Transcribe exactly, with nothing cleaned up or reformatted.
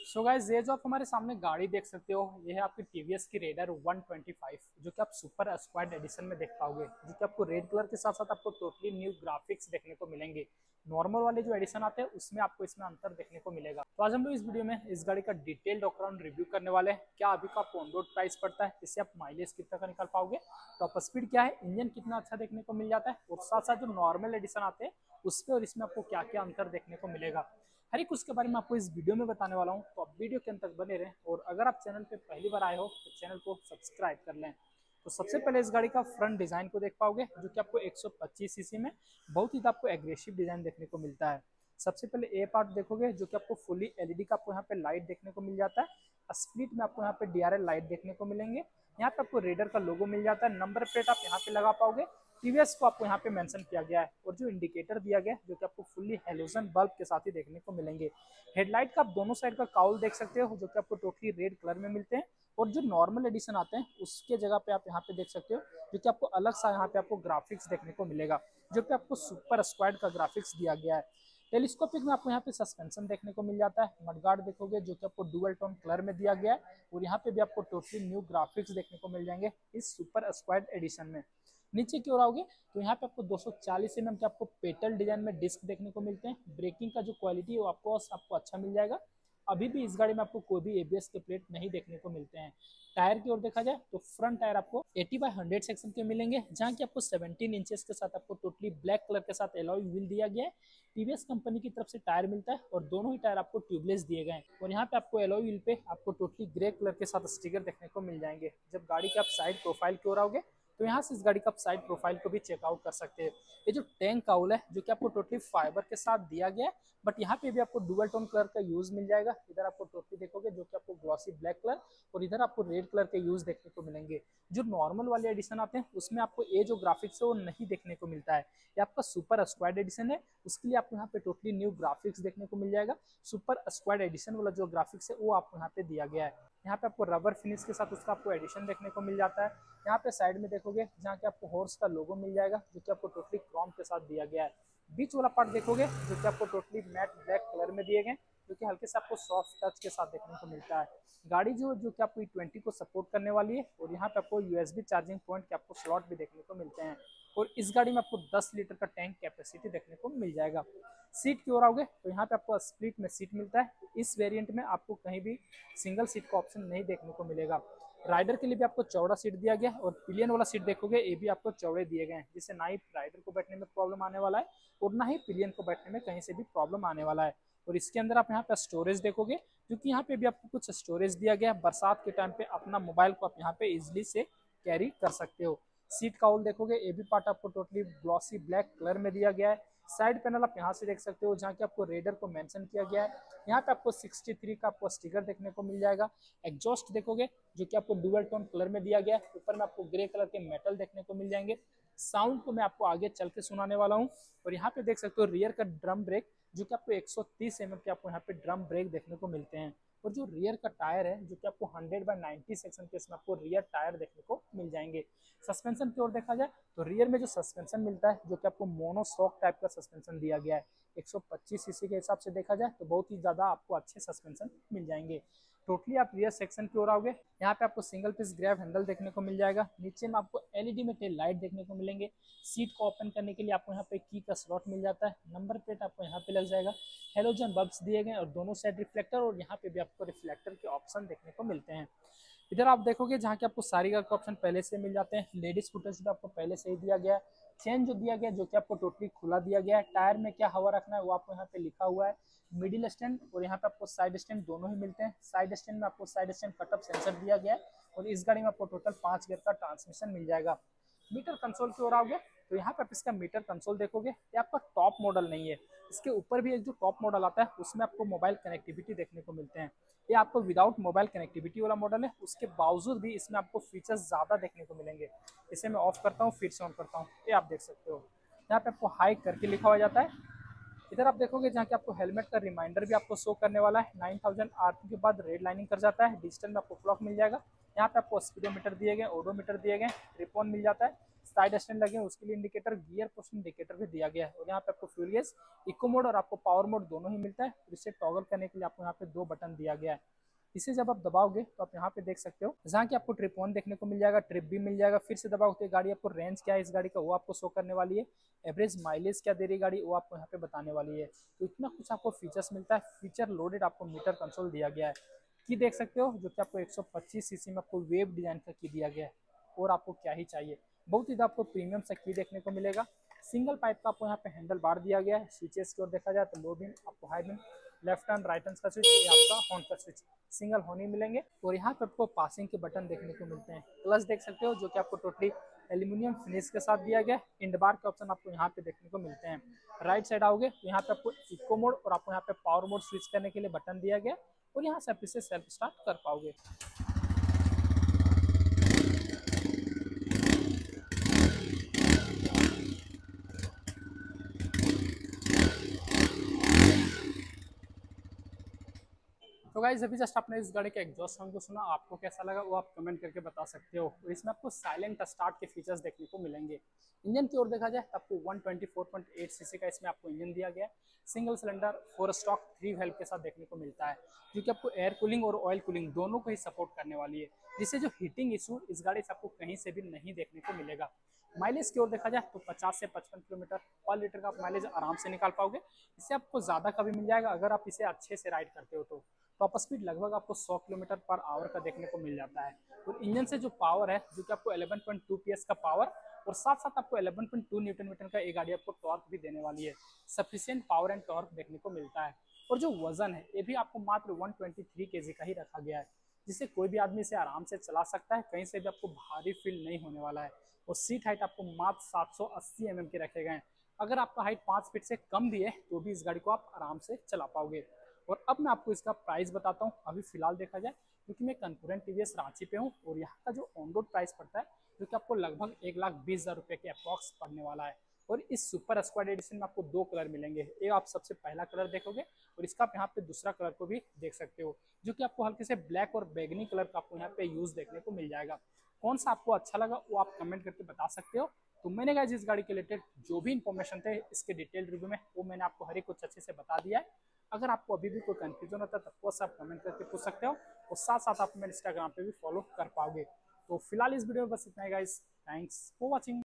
So guys, ये जो आप हमारे सामने गाड़ी देख सकते हो, ये है आपकी टीवीएस की रेडर वन ट्वेंटी फाइव, जो कि आप सुपर स्क्वाड एडिशन में देख पाओगे। जो कि आपको रेड कलर के साथ साथ आपको टोटली न्यू ग्राफिक्स देखने को मिलेंगे। नॉर्मल वाले जो एडिशन आते हैं उसमें आपको इसमें अंतर देखने को मिलेगा। तो आज हम लोग इस वीडियो में इस गाड़ी का डिटेल्ड ऑन रिव्यू करने वाले हैं। क्या अभी का ऑन रोड प्राइस पड़ता है, इससे आप माइलेज कितना का निकाल पाओगे, टॉप स्पीड क्या है, इंजन कितना अच्छा देखने को मिल जाता है, और साथ साथ जो नॉर्मल एडिशन आते हैं उसमें और इसमें आपको क्या क्या अंतर देखने को मिलेगा, हर एक उसके बारे में आपको इस वीडियो में बताने वाला हूं। तो आप वीडियो के अंत तक बने रहें, और अगर आप चैनल पे पहली बार आए हो तो चैनल को सब्सक्राइब कर लें। तो सबसे पहले इस गाड़ी का फ्रंट डिजाइन को देख पाओगे, जो कि आपको एक सौ पच्चीस सीसी में बहुत ही आपको एग्रेसिव डिजाइन देखने को मिलता है। सबसे पहले ए पार्ट देखोगे, जो कि आपको फुली एलईडी का आपको यहाँ पे लाइट देखने को मिल जाता है। स्प्लिट में आपको यहाँ पे डीआरएल लाइट देखने को मिलेंगे। यहाँ पे आपको रेडर का लोगो मिल जाता है। नंबर प्लेट आप यहाँ पे लगा पाओगे। टीवीएस को आपको यहाँ पे मेंशन किया गया है, और जो इंडिकेटर दिया गया है जो कि आपको फुल्ली हेलोजन बल्ब के साथ ही देखने को मिलेंगे। हेडलाइट का आप दोनों साइड का काउल देख सकते हो, जो कि आपको टोटली रेड कलर में मिलते हैं। और जो नॉर्मल एडिशन आते हैं उसके जगह पे आप यहाँ पे देख सकते हो, जो कि आपको अलग सा यहाँ पे आपको ग्राफिक्स देखने को मिलेगा, जो कि आपको सुपर स्क्वाड का ग्राफिक्स दिया गया है। टेलीस्कोपिक में आपको यहाँ पे सस्पेंशन देखने को मिल जाता है। मडगार्ड देखोगे, जो कि आपको डुअल टोन कलर में दिया गया है, और यहाँ पे भी आपको टोटली न्यू ग्राफिक्स देखने को मिल जाएंगे इस सुपर स्क्वाड एडिशन में। नीचे की ओर आओगे तो यहाँ पे आपको दो सौ चालीस एम एम के आपको पेटल डिजाइन में डिस्क देखने को मिलते हैं। ब्रेकिंग का जो क्वालिटी है वो आपको आपको अच्छा मिल जाएगा। अभी भी इस गाड़ी में आपको कोई भी एबीएस के प्लेट नहीं देखने को मिलते हैं। टायर की ओर देखा जाए तो फ्रंट टायर आपको अस्सी बाय हंड्रेड सेक्शन के मिलेंगे, जहाँ की आपको सत्रह इंचेस के साथ आपको टोटली ब्लैक कलर के साथ एलॉय व्हील दिया गया है। टीवीएस कंपनी की तरफ से टायर मिलता है, और दोनों ही टायर आपको ट्यूबलेस दिए गए हैं। और यहाँ पे आपको एलॉय व्हील पे आपको टोटली ग्रे कलर के साथ स्टिकर देखने को मिल जाएंगे। जब गाड़ी के आप साइड प्रोफाइल की ओर आओगे तो यहाँ से इस गाड़ी का आप साइड प्रोफाइल को भी चेकआउट कर सकते हैं। ये जो टैंक काउल है, जो कि आपको टोटली फाइबर के साथ दिया गया है, बट यहाँ पे भी आपको डुअल टोन कलर का यूज मिल जाएगा। इधर आपको टोटली देखोगे जो कि आपको ग्लॉसी ब्लैक कलर, और इधर आपको रेड कलर के यूज देखने को मिलेंगे। जो नॉर्मल वाले एडिशन आते हैं उसमें आपको ये जो ग्राफिक्स है वो नहीं देखने को मिलता है। ये आपका सुपर स्क्वाड एडिशन है, उसके लिए आपको यहाँ पे टोटली न्यू ग्राफिक्स देखने को मिल जाएगा। सुपर स्क्वाड एडिशन वाला जो ग्राफिक्स है वो आपको यहाँ पे दिया गया है। यहाँ पे आपको रबर फिनिश के साथ उसका आपको एडिशन देखने को मिल जाता है। यहाँ पे साइड में देखोगे जहाँ के आपको हॉर्स का लोगो मिल जाएगा, जो कि आपको टोटली क्रोम के साथ दिया गया है। बीच वाला पार्ट देखोगे, जो कि आपको टोटली मैट ब्लैक कलर में दिए गए, जो कि हल्के से आपको सॉफ्ट टच के साथ देखने को मिलता है। गाड़ी जो जो कि आपको ई ट्वेंटी को सपोर्ट करने वाली है, और यहाँ पे आपको यूएसबी चार्जिंग पॉइंट के आपको स्लॉट भी देखने को मिलते हैं। और इस गाड़ी में आपको दस लीटर का टैंक कैपेसिटी देखने को मिल जाएगा। सीट की ओर आओगे तो यहाँ पे आपको स्प्लिट में सीट मिलता है। इस वेरिएंट में आपको कहीं भी सिंगल सीट का ऑप्शन नहीं देखने को मिलेगा। राइडर के लिए भी आपको चौड़ा सीट दिया गया, और पिलियन वाला सीट देखोगे ये भी आपको चौड़े दिए गए हैं, जिससे ना ही राइडर को बैठने में प्रॉब्लम आने वाला है, और ना ही पिलियन को बैठने में कहीं से भी प्रॉब्लम आने वाला है। और इसके अंदर आप यहाँ पे स्टोरेज देखोगे, क्योंकि यहाँ पे भी आपको कुछ स्टोरेज दिया गया है। बरसात के टाइम पे अपना मोबाइल को आप यहाँ पे इजिली से कैरी कर सकते हो। सीट का होल देखोगे, ये भी पार्ट आपको टोटली ग्लॉसी ब्लैक कलर में दिया गया है। साइड पैनल आप यहाँ से देख सकते हो, जहाँ की आपको रेडर को मेंशन किया गया है। यहाँ पे आपको तिरसठ का आपको स्टिकर देखने को मिल जाएगा। एग्जॉस्ट देखोगे, जो कि आपको डुअल टोन कलर में दिया गया है। ऊपर में आपको ग्रे कलर के मेटल देखने को मिल जाएंगे। साउंड को मैं आपको आगे चल के सुनाने वाला हूँ। और यहाँ पे देख सकते हो रियर का ड्रम ब्रेक, जो कि आपको एक सौ तीस एम एम के आपको यहाँ पे ड्रम ब्रेक देखने को मिलते हैं। और जो रियर का टायर है, जो कि आपको हंड्रेड बाय नाइन्टी सेक्शन के इसमें आपको रियर टायर देखने को मिल जाएंगे। सस्पेंशन की ओर देखा जाए तो रियर में जो सस्पेंशन मिलता है, जो कि आपको मोनोशॉक टाइप का सस्पेंशन दिया गया है। एक सौ पच्चीस सीसी के हिसाब से देखा जाए तो बहुत ही ज्यादा आपको अच्छे सस्पेंशन मिल जाएंगे। टोटली आप रियर सेक्शन की ओर आओगे, यहाँ पे आपको सिंगल पीस ग्रैब हैंडल देखने को मिल जाएगा। नीचे में आपको एलईडी में टेल लाइट देखने को मिलेंगे। सीट को ओपन करने के लिए आपको यहाँ पे की का स्लॉट मिल जाता है। नंबर प्लेट आपको यहाँ पे लग जाएगा। हेलोजन बल्ब्स दिए गए, और दोनों साइड रिफ्लेक्टर, और यहाँ पे भी आपको रिफ्लेक्टर के ऑप्शन देखने को मिलते हैं। इधर आप देखोगे जहाँ की आपको सारी का ऑप्शन पहले से मिल जाते हैं। लेडीज फुटेज भी आपको पहले से ही दिया गया है। चेन जो दिया गया, जो कि आपको टोटली खुला दिया गया है। टायर में क्या हवा रखना है वो आपको यहाँ पे लिखा हुआ है। मिडिल स्टैंड और यहाँ पे आपको साइड स्टैंड दोनों ही मिलते हैं। साइड स्टैंड में आपको साइड स्टैंड कटअप सेंसर दिया गया है, और इस गाड़ी में आपको टोटल पांच गियर का ट्रांसमिशन मिल जाएगा। मीटर कंसोल की ओर आओगे तो यहाँ पे आप इसका मीटर कंसोल देखोगे, ये आपका टॉप मॉडल नहीं है। इसके ऊपर भी एक जो टॉप मॉडल आता है उसमें आपको मोबाइल कनेक्टिविटी देखने को मिलते हैं। ये आपको विदाउट मोबाइल कनेक्टिविटी वाला मॉडल है, उसके बावजूद भी इसमें आपको फीचर्स ज़्यादा देखने को मिलेंगे। इसे मैं ऑफ करता हूँ, फिर से ऑन करता हूँ, ये आप देख सकते हो। यहाँ पे आपको हाई करके लिखा हुआ जाता है। इधर आप देखोगे जहाँ कि आपको हेलमेट का रिमाइंडर भी आपको शो करने वाला है। नाइन थाउजेंड आरपीएम के बाद रेड लाइनिंग कर जाता है। डिजिटल में आपको क्लॉक मिल जाएगा। यहाँ पे आपको स्पीडोमीटर दिए गए, ओडोमीटर दिए गए, ट्रिप ऑन मिल जाता है। साइड स्टैंड लगे हैं उसके लिए इंडिकेटर, गियर पोजिशन इंडिकेटर भी दिया गया है। और यहाँ पे आपको फ्यूल गेज, इको मोड और आपको पावर मोड दोनों ही मिलता है। इसे टॉगल करने के लिए आपको यहाँ पे दो बटन दिया गया है। इसे जब आप दबाओगे तो आप यहाँ पे देख सकते हो जहाँ की आपको ट्रिप वन देखने को मिल जाएगा, ट्रिप भी मिल जाएगा। फिर से दबाओगे तो गाड़ी आपको रेंज क्या है इस गाड़ी का वो आपको शो करने वाली है, एवरेज माइलेज क्या दे रही है गाड़ी वो आपको यहाँ पे बताने वाली है। तो इतना कुछ आपको फीचर्स मिलता है। फीचर लोडेड आपको मीटर कंसोल दिया गया है, की देख सकते हो जो कि आपको एक सौ पच्चीस सीसी में आपको वेब डिजाइन का की दिया गया है। और आपको क्या ही चाहिए, बहुत ही आपको प्रीमियम सा की देखने को मिलेगा। सिंगल पाइप का आपको यहाँ पे हैंडल बार दिया गया है। स्विचेस की ओर देखा जाए तो लो बीम, आपको high beam, left hand right hand का स्विच, ये आपका हॉर्न का स्विच सिंगल हॉर्न ही मिलेंगे। और यहाँ पे आपको पासिंग के बटन देखने को मिलते हैं। क्लच देख सकते हो जो कि आपको टोटली एल्यूमिनियम फिनिश के साथ दिया गया है। इंड बार के ऑप्शन आपको यहाँ पे देखने को मिलते हैं। राइट साइड आओगे तो यहाँ पे आपको इको मोड और आपको यहाँ पे पावर मोड स्विच करने के लिए बटन दिया गया और यहाँ से आप इसे सेल्फ स्टार्ट कर पाओगे। तो गाइस अभी जस्ट आपने इस गाड़ी के एग्जॉस्ट साउंड को सुना, आपको कैसा लगा वो आप कमेंट करके बता सकते हो। और इसमें आपको साइलेंट स्टार्ट के फीचर्स देखने को मिलेंगे। इंजन की ओर देखा जाए तो आपको एक सौ चौबीस पॉइंट आठ सीसी का इसमें आपको इंजन दिया गया है। Single cylinder four stroke three valve के साथ देखने को मिलता है, जो कि आपको एयर कूलिंग और ऑयल कूलिंग दोनों को ही सपोर्ट करने वाली है, जिससे जो हीटिंग इशू इस गाड़ी से आपको कहीं से भी नहीं देखने को मिलेगा। माइलेज की ओर देखा जाए तो पचास से पचपन किलोमीटर पर लीटर का आप माइलेज आराम से निकाल पाओगे। इससे आपको ज़्यादा का भी मिल जाएगा अगर आप इसे अच्छे से राइड करते हो तो। टॉप स्पीड लगभग आपको सौ किलोमीटर पर आवर का देखने को मिल जाता है। और इंजन से जो पावर है जो कि आपको ग्यारह पॉइंट दो पीएस का पावर और साथ साथ आपको ग्यारह पॉइंट दो न्यूटन मीटर का एक गाड़ी आपको टॉर्क भी देने वाली है। सफिशिएंट पावर एंड टॉर्क देखने को मिलता है। और जो वजन है ये भी आपको मात्र एक सौ तेईस केजी का ही रखा गया है, जिससे कोई भी आदमी इसे आराम से चला सकता है, कहीं से भी आपको भारी फील नहीं होने वाला है। और सीट हाइट आपको मात्र सात सौ अस्सी एम एम के रखे गए हैं। अगर आपका हाइट पाँच फीट से कम भी है तो भी इस गाड़ी को आप आराम से चला पाओगे। और अब मैं आपको इसका प्राइस बताता हूँ। अभी फिलहाल देखा जाए क्योंकि मैं कंकरेंट टीवीएस रांची पे हूँ और यहाँ का जो ऑन रोड प्राइस पड़ता है जो कि आपको लगभग एक लाख बीस हज़ार रुपये के अप्रॉक्स पड़ने वाला है। और इस सुपर स्क्वाड एडिशन में आपको दो कलर मिलेंगे। एक आप सबसे पहला कलर देखोगे और इसका आप यहाँ पे दूसरा कलर को भी देख सकते हो, जो कि आपको हल्के से ब्लैक और बैगनी कलर का आपको यहाँ पे यूज देखने को मिल जाएगा। कौन सा आपको अच्छा लगा वो आप कमेंट करके बता सकते हो। तो मैंने गाइस इस गाड़ी के रिलेटेड जो भी इन्फॉर्मेशन थे इसके डिटेल रिव्यू में वो मैंने आपको हर एक कुछ अच्छे से बता दिया है। अगर आपको अभी भी कोई कंफ्यूजन होता है तो कोर्स आप कमेंट करके पूछ सकते हो और साथ साथ आप मेरे इंस्टाग्राम पे भी फॉलो कर पाओगे। तो फिलहाल इस वीडियो में बस इतना ही गाइस, थैंक्स फॉर वॉचिंग।